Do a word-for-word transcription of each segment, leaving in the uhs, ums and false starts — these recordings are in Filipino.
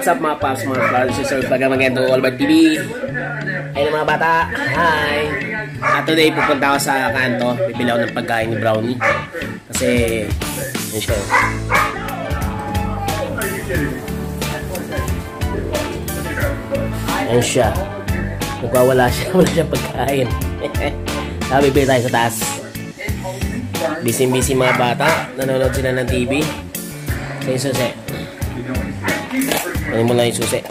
what's up mga paps, mga brothers and sisters, baga magandang Allbird T V. Ayun mga bata, hi! At today pupunta ako sa kanto, bibili ako ng pagkain ni Brownie. Kasi, yun siya. Ayun siya. Nagwawala siya, wala siya pagkain. Sabi, bibili tayo sa taas. Busy-busy mga bata, nanonood sila ng T V. Sa yung susi. Ano mo lang yung susi.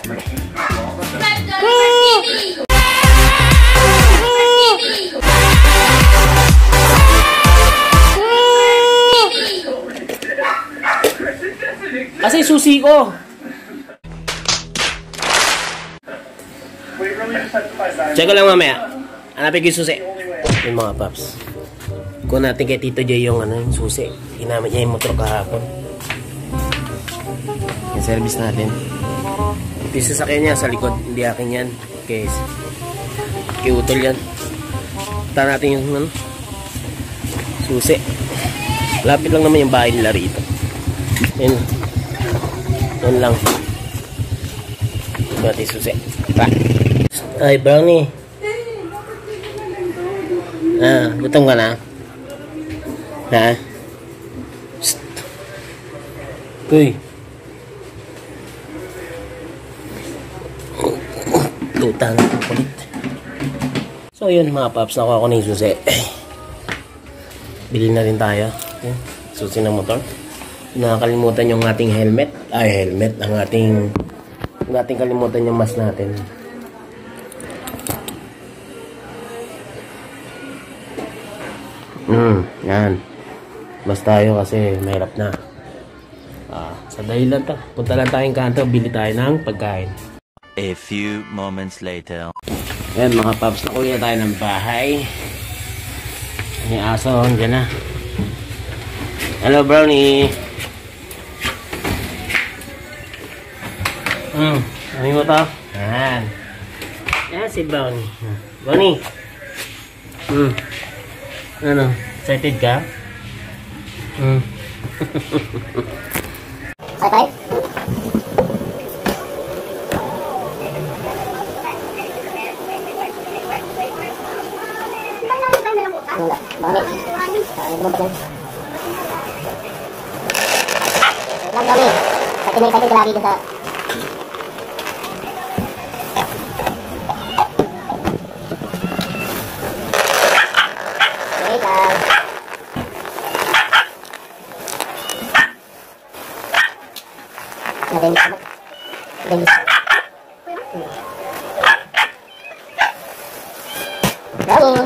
Kasi susi ko. Check ko lang mamaya. Hanapin ko yung susi. Yung mga paps. Kung natin kay Tito Jay yung, ano, yung susi. Ginamit niya yung motor kahapon. Yung service natin. Ito yung sasakyan niya sa likod. Hindi akin yan. Okay. Okay, utol yan. Punta natin yung, ano, susi. Lapit lang naman yung bahay nila rito. Yan. Yan lang. Ito natin yung susi. Pa. Ay, Brownie. Ah, gutom ka na? Ha? Psst. Uy. Tutang kulit. So yun mga paps, nakuha ko na yung susi. Bili na rin tayo. Yan. Susi ng motor. Nakakalimutan yung ating helmet. Ay, helmet. Ang ating ang ating kalimutan yung mask natin. Hmm, yan. Mas tayo kasi mahirap na. Ah, sa dahilan to. Punta lang tayong kanto, bili tayo ng pagkain. A few moments later. Ayan mga paps, nakuha tayo ng bahay. Yung aso, dyan na. Hello Brownie. Hmm, ano mo to? Ayan. Ayan si Brownie. Brownie. Hmm. Ano? Excited ka? Hmm. Okay. Bakit? Ay, mo ba? Lang kami. Kasi may excited ka lagi dun sa... Wait lang. Nagayin ka ba? Nagayin ka. Brownie!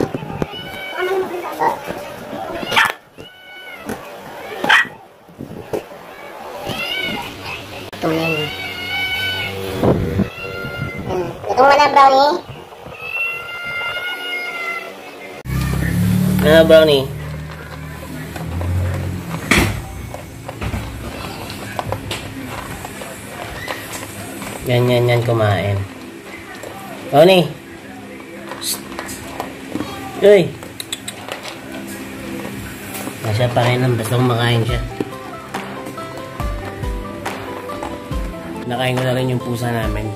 Tunin. Ito mo na, Brownie. Ano, Brownie? Yan, yan, yan, kumain. Brownie! Shhh! Uy! Masya pa rin lang, basta kumakain siya. Nakain ko na rin yung pusa namin.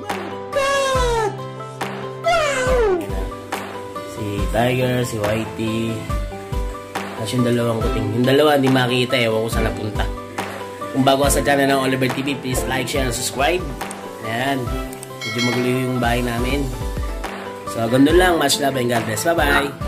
Si Tiger, si Whitey, at yung dalawang kuting. Yung dalawa hindi makita, ewan ko saan napunta. Kung bago ka sa channel ng Allbird T V, please like, share, and subscribe. Ayan. Medyo magulo yung bahay namin. So, ganun lang. Much love and God bless. Bye-bye!